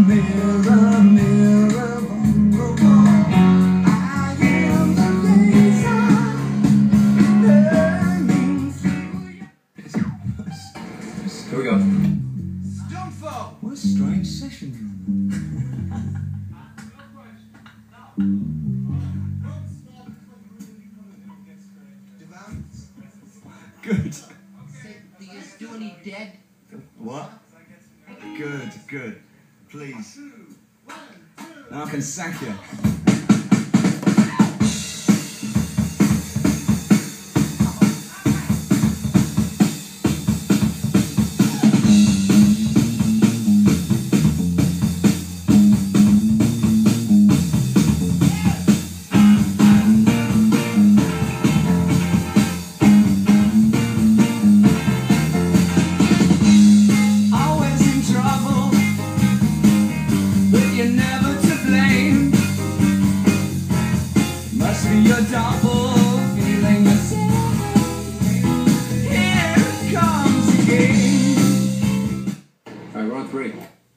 mirror, mirror on the wall, I am the laser burning through your... Here we go. Stonefall! What a strange session you're on. Good. Do you do any dead? What? Good, good. Please. Now I can sack you. Your double feeling the same. Here it comes again. Alright, we're on 3.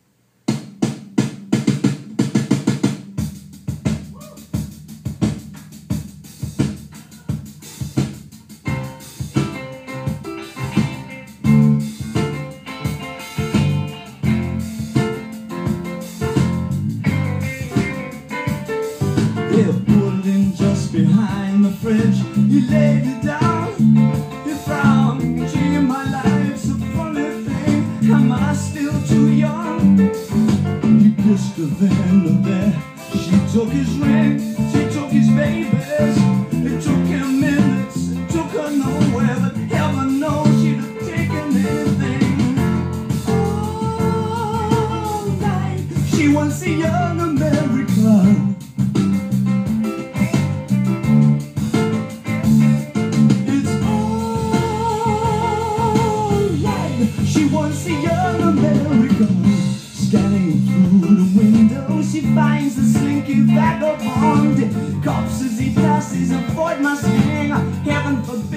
Behind the fridge, he laid it down. He frowned. Gee, my life's a funny thing. Am I still too young? He kissed her then and there. She took his ring. She took his babies. It took him minutes. It took her nowhere. But heaven knows she'd have taken anything. All night, she was a young American. She was a young American. Scanning through the window, she finds the slinky vagabond. Cops as he passes, avoid my sting. Heaven forbid.